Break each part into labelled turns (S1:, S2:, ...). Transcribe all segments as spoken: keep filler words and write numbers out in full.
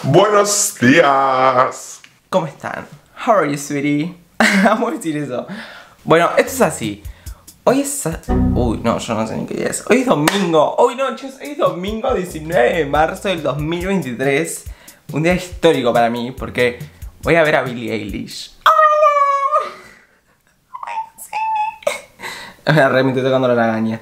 S1: Buenos días.
S2: ¿Cómo están? How are you, sweetie? Vamos a decir eso. Bueno, esto es así. Hoy es... Uy, no, yo no sé ni qué día es. Hoy es domingo. Uy, no, chicos, hoy es domingo diecinueve de marzo del dos mil veintitrés. Un día histórico para mí porque voy a ver a Billie Eilish. ¡Hola! ¡Ay, no sé! Realmente estoy tocando la lagaña.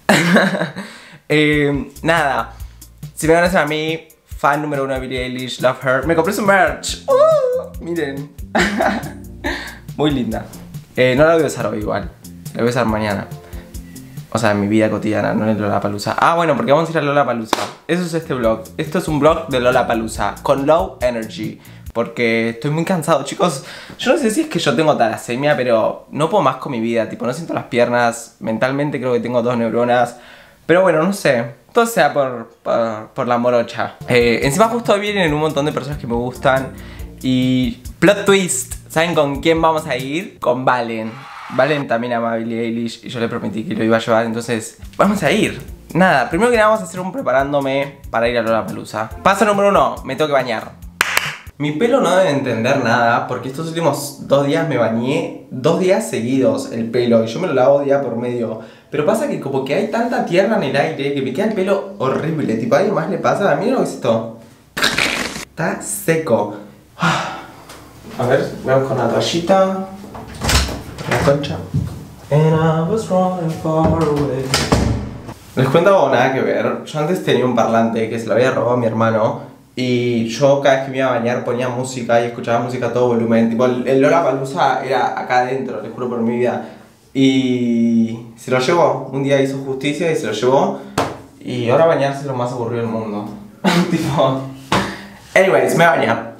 S2: eh, Nada. Si me conocen a mí, fan número uno de Billie Eilish, love her. Me compré su merch. Uh, miren. Muy linda. Eh, no la voy a usar hoy igual. La voy a usar mañana. O sea, en mi vida cotidiana, no en Lollapalooza. Ah, bueno, porque vamos a ir a Lollapalooza. Eso es este vlog. Esto es un vlog de Lollapalooza con low energy. Porque estoy muy cansado, chicos. Yo no sé si es que yo tengo talasemia, pero no puedo más con mi vida. Tipo, no siento las piernas. Mentalmente creo que tengo dos neuronas. Pero bueno, no sé. Todo sea por, por, por la morocha. Eh, encima justo hoy vienen un montón de personas que me gustan. Y plot twist. ¿Saben con quién vamos a ir? Con Valen. Valen también ama a Billie Eilish y yo le prometí que lo iba a llevar, entonces vamos a ir. Nada, primero que nada vamos a hacer un preparándome para ir a Lollapalooza. Paso número uno, me tengo que bañar. Mi pelo no debe entender nada porque estos últimos dos días me bañé dos días seguidos el pelo y yo me lo lavo día por medio. Pero pasa que como que hay tanta tierra en el aire que me queda el pelo horrible. Tipo, ¿a alguien más le pasa? A mí no esto. Está seco. A ver, vamos con la toallita. La concha. And I was running far away. Les cuento nada que ver. Yo antes tenía un parlante que se lo había robado a mi hermano. Y yo cada vez que me iba a bañar ponía música y escuchaba música a todo volumen. Tipo, el Lollapalooza era acá adentro, les juro por mi vida. Y se lo llevó. Un día hizo justicia y se lo llevó. Y ahora bañarse es lo más aburrido del mundo. Tipo... Anyways, me voy a bañar.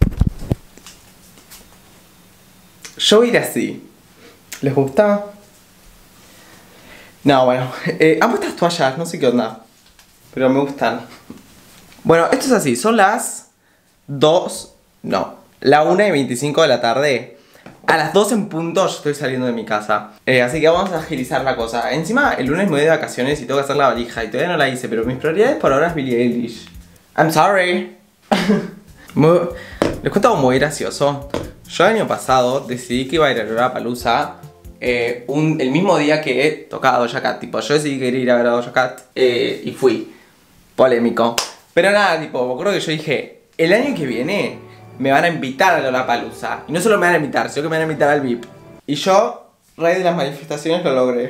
S2: Yo voy a ir así. ¿Les gusta? No, bueno. Eh, amo estas toallas, no sé qué onda. Pero me gustan. Bueno, esto es así. Son las dos... No. La una y veinticinco de la tarde. A las dos en punto yo estoy saliendo de mi casa. Eh, así que vamos a agilizar la cosa. Encima, el lunes me voy de vacaciones y tengo que hacer la valija. Y todavía no la hice. Pero mis prioridades por ahora es Billie Eilish. I'm sorry. muy... Les cuento algo muy gracioso. Yo el año pasado decidí que iba a ir a Lollapalooza eh, un, el mismo día que tocaba Doja Cat. Tipo, yo decidí que quería ir a ver a Doja Cat eh, y fui. Polémico. Pero nada, tipo, me acuerdo que yo dije, el año que viene me van a invitar a Lollapalooza. Y no solo me van a invitar, sino que me van a invitar al V I P. Y yo, rey de las manifestaciones, lo logré.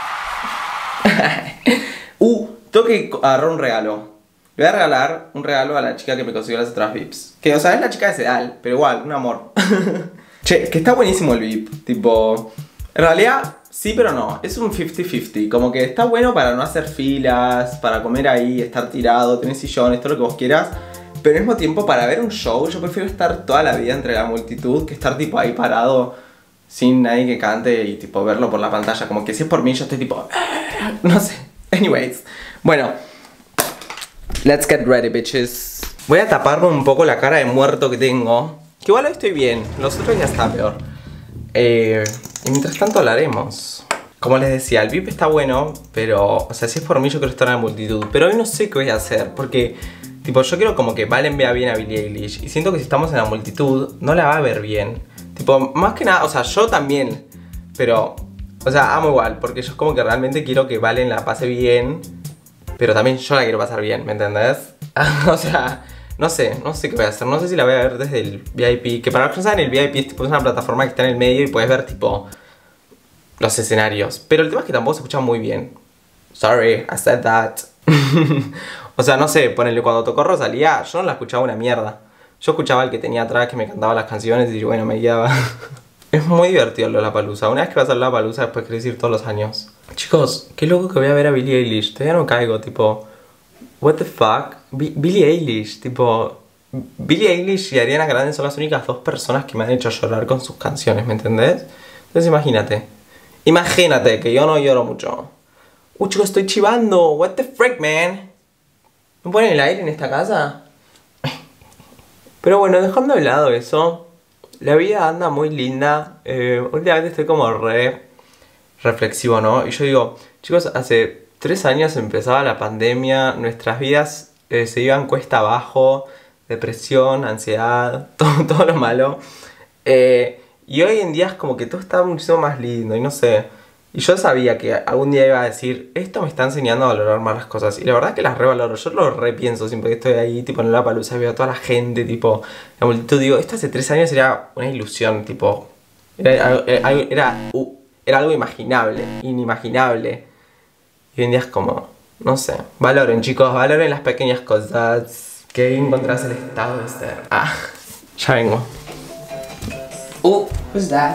S2: uh, tengo que agarrar un regalo. Le voy a regalar un regalo a la chica que me consiguió las otras V I Ps. Que, o sea, es la chica de Sedal, pero igual, un amor. Che, que está buenísimo el V I P. Tipo, en realidad, sí pero no. Es un cincuenta cincuenta. Como que está bueno para no hacer filas, para comer ahí, estar tirado, tener sillones, todo lo que vos quieras. Pero al mismo tiempo, para ver un show, yo prefiero estar toda la vida entre la multitud que estar tipo ahí parado sin nadie que cante y tipo verlo por la pantalla. Como que si es por mí, yo estoy tipo... No sé. Anyways. Bueno... Let's get ready, bitches. Voy a taparme un poco la cara de muerto que tengo. Que igual hoy estoy bien, los otros ya está peor. eh, Y mientras tanto hablaremos. Como les decía, el V I P está bueno, pero, o sea, si es por mí yo quiero estar en la multitud. Pero hoy no sé qué voy a hacer, porque tipo, yo quiero como que Valen vea bien a Billie Eilish. Y siento que si estamos en la multitud, no la va a ver bien. Tipo, más que nada, o sea, yo también. Pero, o sea, amo igual, porque yo es como que realmente quiero que Valen la pase bien. Pero también yo la quiero pasar bien, ¿me entendés? O sea, no sé, no sé qué voy a hacer. No sé si la voy a ver desde el V I P. Que para los que no saben, el V I P es, tipo, es una plataforma que está en el medio y puedes ver tipo los escenarios. Pero el tema es que tampoco se escucha muy bien. Sorry, I said that. O sea, no sé, ponele, cuando tocó Rosalía, yo no la escuchaba una mierda. Yo escuchaba al que tenía atrás que me cantaba las canciones y bueno, me guiaba. Es muy divertido Lollapalooza. Una vez que vas a Lollapalooza, después querés ir todos los años. Chicos, qué loco que voy a ver a Billie Eilish. Todavía no caigo, tipo... What the fuck? B Billie Eilish, tipo... Billie Eilish y Ariana Grande son las únicas dos personas que me han hecho llorar con sus canciones, ¿me entendés? Entonces imagínate. Imagínate que yo no lloro mucho. Uh, chicos, estoy chivando. What the frick, man? ¿Me ponen el aire en esta casa? Pero bueno, dejando de lado eso... La vida anda muy linda. Eh, últimamente estoy como re reflexivo, ¿no? Y yo digo, chicos, hace tres años empezaba la pandemia, nuestras vidas eh, se iban cuesta abajo, depresión, ansiedad, todo, todo lo malo. Eh, y hoy en día es como que todo está muchísimo más lindo y no sé. Y yo sabía que algún día iba a decir, esto me está enseñando a valorar más las cosas. Y la verdad es que las revaloro, yo lo repienso siempre que estoy ahí, tipo en Lollapalooza, veo a toda la gente, tipo, la multitud, digo, esto hace tres años era una ilusión, tipo, era, era, era, uh, era algo imaginable, inimaginable. Y hoy en día es como, no sé, valoren chicos, valoren las pequeñas cosas, que encontrás el estado de ser. Ah, ya vengo. Uh, who's that?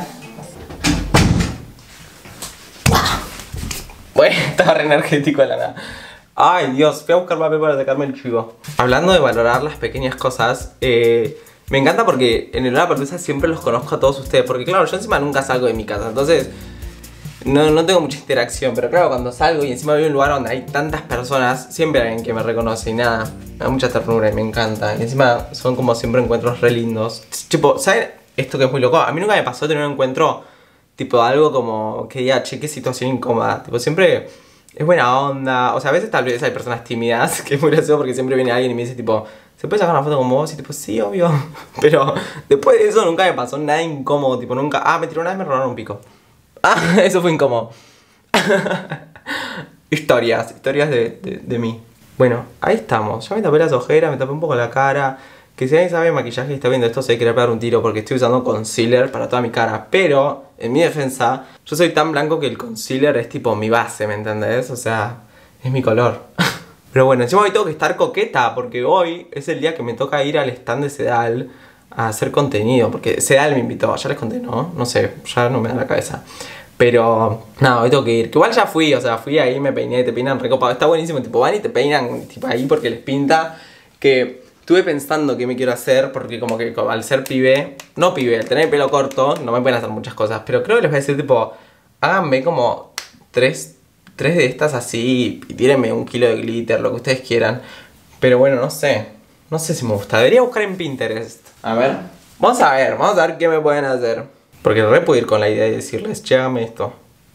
S2: Bueno, estaba re energético de la nada. Ay, Dios, fui a buscar papel para sacarme el chivo. Hablando de valorar las pequeñas cosas, eh, me encanta porque en el Lollapalooza siempre los conozco a todos ustedes. Porque claro, yo encima nunca salgo de mi casa, entonces no, no tengo mucha interacción. Pero claro, cuando salgo y encima voy a un lugar donde hay tantas personas, siempre hay alguien que me reconoce y nada, me da mucha ternura y me encanta. Y encima son como siempre encuentros re lindos. Tipo, ¿saben esto que es muy loco? A mí nunca me pasó tener un encuentro tipo algo como que diga, che, qué situación incómoda. Tipo, siempre es buena onda. O sea, a veces tal vez hay personas tímidas, que es muy gracioso porque siempre viene alguien y me dice tipo, ¿se puede sacar una foto con vos? Y tipo, sí, obvio. Pero después de eso nunca me pasó nada incómodo. Tipo, nunca, ah, me tiró una vez, me robaron un pico. Ah, eso fue incómodo. Historias, historias de, de, de mí. Bueno, ahí estamos. Ya me tapé las ojeras, me tapé un poco la cara. Que si alguien sabe maquillaje y está viendo esto, se quiere pegar un tiro porque estoy usando concealer para toda mi cara. Pero, en mi defensa, yo soy tan blanco que el concealer es tipo mi base, ¿me entendés? O sea, es mi color. Pero bueno, encima hoy tengo que estar coqueta porque hoy es el día que me toca ir al stand de Sedal a hacer contenido. Porque Sedal me invitó, ya les conté, ¿no? No sé, ya no me da la cabeza. Pero, no, hoy tengo que ir. Que igual ya fui, o sea, fui ahí, me peiné, te peinan recopado. Está buenísimo, tipo, van y te peinan tipo ahí porque les pinta. Que estuve pensando qué me quiero hacer porque como que al ser pibe, no pibe, al tener el pelo corto, no me pueden hacer muchas cosas. Pero creo que les voy a decir tipo, háganme como tres, tres de estas así y tírenme un kilo de glitter, lo que ustedes quieran. Pero bueno, no sé, no sé si me gusta. Debería buscar en Pinterest. A ver, vamos a ver, vamos a ver qué me pueden hacer. Porque re puedo ir con la idea de decirles, che, hágame esto.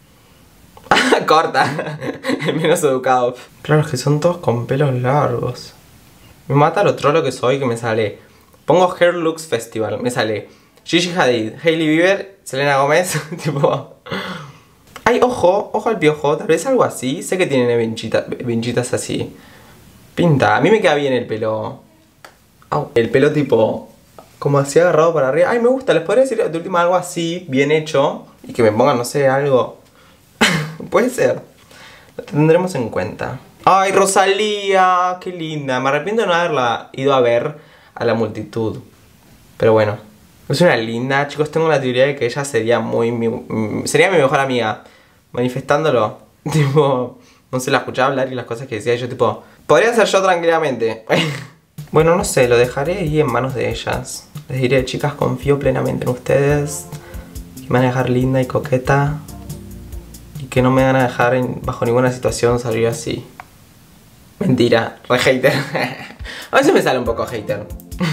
S2: Corta, el menos educado. Claro, es que son todos con pelos largos. Me mata lo trolo que soy, que me sale, pongo Hair Looks Festival, me sale Gigi Hadid, Hailey Bieber, Selena Gómez, tipo. Ay, ojo, ojo al piojo, tal vez algo así. Sé que tienen vinchitas, vinchitas así. Pinta, a mí me queda bien el pelo. Oh, el pelo tipo, como así agarrado para arriba. Ay, me gusta, les podría decir de última algo así, bien hecho. Y que me pongan, no sé, algo. Puede ser, lo tendremos en cuenta. Ay, Rosalía, qué linda. Me arrepiento de no haberla ido a ver a la multitud. Pero bueno, es una linda. Chicos, tengo la teoría de que ella sería muy mi, sería mi mejor amiga. Manifestándolo. Tipo, no sé, la escuchaba hablar y las cosas que decía. Y yo tipo, podría ser yo tranquilamente. Bueno, no sé, lo dejaré ahí en manos de ellas. Les diré, chicas, confío plenamente en ustedes. Que me van a dejar linda y coqueta. Y que no me van a dejar en, bajo ninguna situación salir así. Mentira, re hater. A veces me sale un poco hater.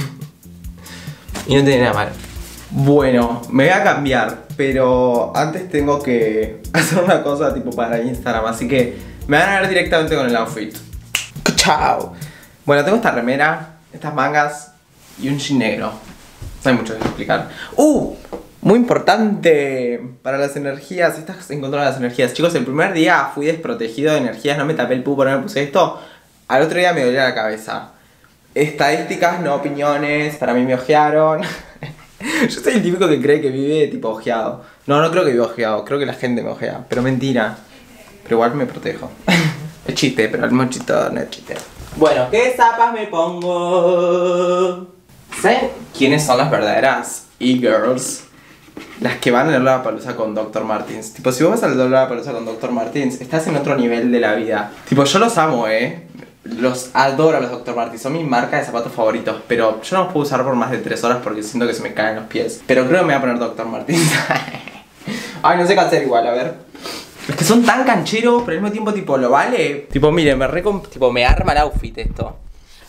S2: Y no tiene nada mal. Bueno, me voy a cambiar, pero antes tengo que hacer una cosa tipo para Instagram. Así que me van a ver directamente con el outfit. Chao. Bueno, tengo esta remera, estas mangas y un jean negro. No hay mucho que explicar. ¡Uh! Muy importante para las energías. Estas encontraron las energías. Chicos, el primer día fui desprotegido de energías. No me tapé el pupo, no me puse esto. Al otro día me dolía la cabeza. Estadísticas, no opiniones. Para mí me ojearon. Yo soy el típico que cree que vive tipo ojeado. No, no creo que vive ojeado. Creo que la gente me ojea. Pero mentira. Pero igual me protejo. Es chiste, pero al mismo chiste no es chiste. Bueno, ¿qué zapas me pongo? ¿Saben quiénes son las verdaderas e-girls? Las que van a Lollapalooza con doctor Martens. Tipo, si vos vas a Lollapalooza con doctor Martens, estás en otro nivel de la vida. Tipo, yo los amo, eh. Los adoro a los doctor Martens. Son mi marca de zapatos favoritos. Pero yo no los puedo usar por más de tres horas porque siento que se me caen los pies. Pero creo que me voy a poner doctor Martens. Ay, no sé qué hacer igual, a ver. Es que son tan cancheros, pero al mismo tiempo, tipo, lo vale. Tipo, miren, me, tipo, me arma el outfit esto.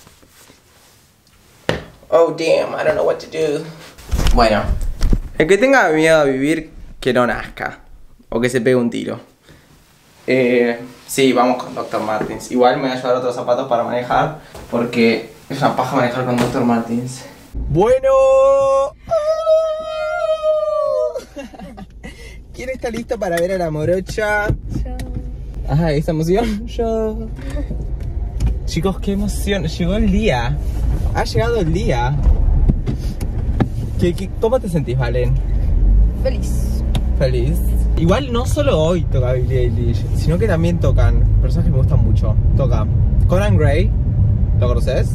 S2: Oh, damn, I don't know what to do. Bueno. El que tenga miedo a vivir, que no nazca. O que se pegue un tiro. Eh, sí, vamos con doctor Martens. Igual me voy a llevar otros zapatos para manejar. Porque Es una paja manejar con doctor Martins.
S3: Bueno. ¿Quién está listo para ver a la morocha?
S4: Yo.
S3: Ajá, esa emoción. Yo. Chicos, qué emoción. Llegó el día. Ha llegado el día. ¿Qué, qué, ¿Cómo te sentís, Valen?
S4: Feliz.
S3: Feliz. Igual no solo hoy toca Billie Eilish, sino que también tocan personas que me gustan mucho. Toca Conan Gray. ¿Lo conoces?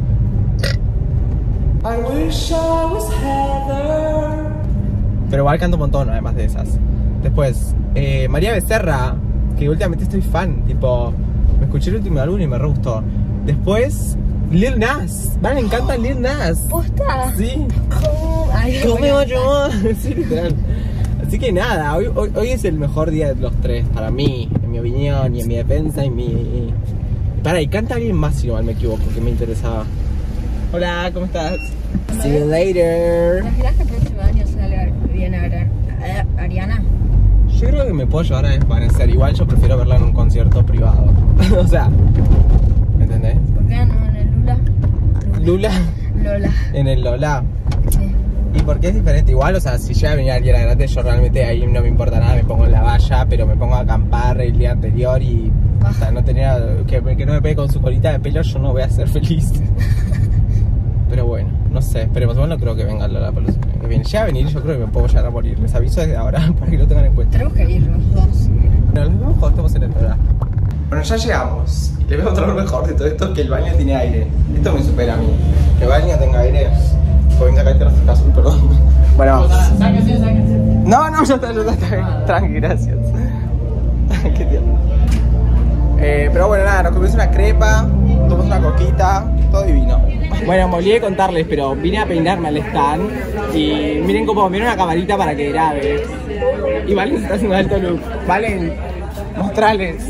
S4: No.
S3: I wish I was Heather. Pero igual canto un montón, además de esas. Después, eh, María Becerra, que últimamente estoy fan. Tipo, me escuché el último álbum y me re gustó. Después, Lil Nas. Vale, me encanta Lil Nas.
S4: ¿Posta?
S3: Sí.
S4: ¿Cómo? Ay,
S3: ¿Cómo me
S4: bueno.
S3: va a llamar? Sí, literal. Así que nada, hoy, hoy, hoy es el mejor día de los tres, para mí, en mi opinión, y en mi defensa, y mi... Para, y canta alguien más si no mal me equivoco, que me interesaba. Hola, ¿cómo estás? See you later.
S4: ¿Te imaginas que el próximo año salga bien Ari- a- Ariana?
S3: Yo creo que me puedo llevar a desvanecer, igual yo prefiero verla en un concierto privado. O sea, ¿me entendés?
S4: ¿Por qué no en el Lula?
S3: Lula,
S4: Lola.
S3: en el Lola.
S4: Sí.
S3: Y porque es diferente, igual, o sea, si llega a venir alguien grande, yo realmente ahí no me importa nada, me pongo en la valla, pero me pongo a acampar el día anterior y, o sea, no tenía, que, que no me pegue con su colita de pelo, yo no voy a ser feliz. Pero bueno, no sé, esperemos, bueno, no creo que venga la Palusa que viene. Llega a venir, yo creo que me puedo llegar a morir, les aviso desde ahora, para que lo tengan en cuenta.
S4: Tenemos que ir los dos.
S3: Bueno, los vemos cuando estemos en el Lola.
S2: Bueno, ya llegamos. Y les voy a mostrar lo mejor de todo esto, que el baño tiene aire. Esto me supera a mí. Que el baño tenga aire. Pueden sacar el azul, perdón. Bueno,
S4: Sáquense, sáquense.
S3: no, no, ya está, ya está, está bien. Tranqui, gracias. Qué tierno. Eh, pero bueno, nada, nos comimos una crepa, tomamos una coquita, todo divino. Bueno, me olvidé de contarles, pero vine a peinarme al stand y miren cómo, miren una camarita para que grabe. Y Valen se está haciendo alto look. Valen, mostrales.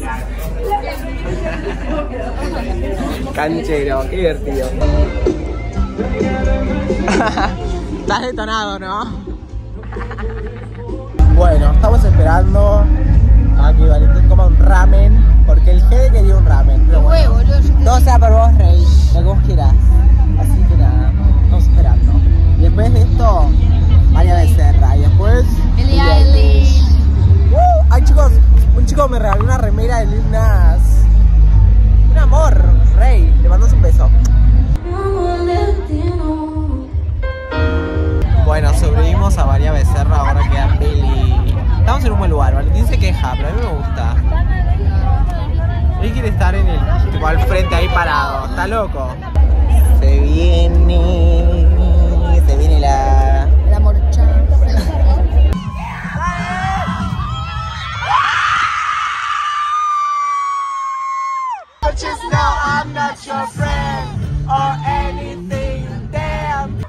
S3: Canchero, qué divertido. Estás detonado, ¿no? Bueno, estamos esperando a que Valentín coma un ramen, porque el G D quería un ramen. Pero bueno,
S4: Huevo, boludo, yo te-
S3: todo sea por vos, Rey, lo que vos quieras. Así que nada, estamos esperando. Y después de esto, María Becerra. Y después,
S4: Billie Eilish.
S3: ¡Uh! Ay, chicos, un chico me regaló una remera de Lil Nas. Un amor, Rey, le mandas un beso. Bueno, sobrevivimos a María Becerra, ahora queda Billy. Estamos en un buen lugar, Valentín se queja, pero a mí me gusta. Él quiere estar en el, tipo, al frente ahí parado, está loco. Se viene, se viene la...
S4: La morcha.
S3: Just know I'm not your friend or anything, damn.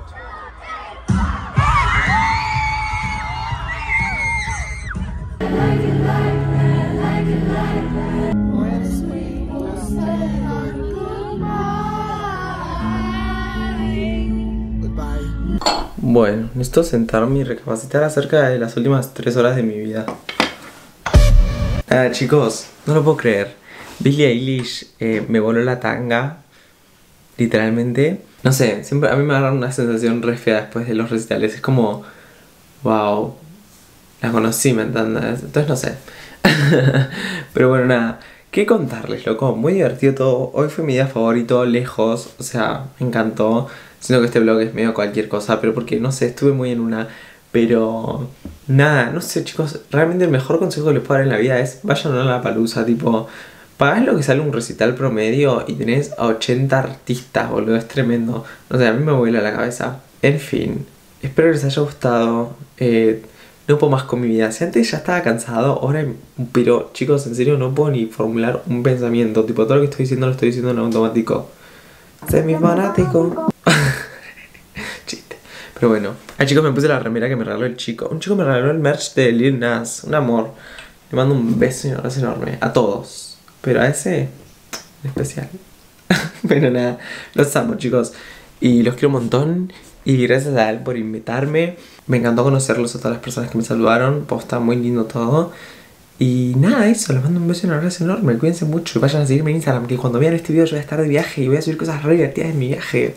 S2: Bueno, necesito sentarme y recapacitar acerca de las últimas tres horas de mi vida. Nada, chicos, no lo puedo creer. Billie Eilish eh, me voló la tanga, literalmente. No sé, siempre a mí me agarra una sensación re fea después de los recitales. Es como, wow, la conocí, ¿me entiendes? Entonces no sé. Pero bueno, nada, ¿qué contarles, loco? Muy divertido todo. Hoy fue mi día favorito, lejos. O sea, me encantó. Siento que este vlog es medio cualquier cosa, pero porque, no sé, estuve muy en una... Pero... Nada, no sé, chicos. Realmente el mejor consejo que les puedo dar en la vida es... Vayan a la Palusa, tipo... Pagás lo que sale un recital promedio y tenés a ochenta artistas, boludo. Es tremendo. No sé, a mí me vuela la cabeza. En fin. Espero que les haya gustado. Eh... No puedo más con mi vida. Si antes ya estaba cansado, ahora... Pero, chicos, en serio, no puedo ni formular un pensamiento. Tipo, todo lo que estoy diciendo lo estoy diciendo en automático. Semi-fanático. Chiste. Pero bueno. Ay, chicos, me puse la remera que me regaló el chico. Un chico me regaló el merch de Lil Nas. Un amor. Le mando un beso y un abrazo enorme. A todos. Pero a ese... en especial. Pero nada. Los amo, chicos. Y los quiero un montón. Y gracias a él por invitarme. Me encantó conocerlos a todas las personas que me saludaron. Posta, muy lindo todo. Y nada, eso, les mando un beso y un abrazo enorme. Cuídense mucho y vayan a seguirme en Instagram, que cuando vean este video yo voy a estar de viaje y voy a subir cosas re divertidas en mi viaje.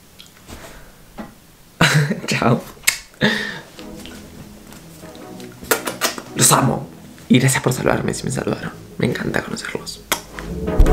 S2: Chao. Los amo. Y gracias por saludarme si me saludaron. Me encanta conocerlos.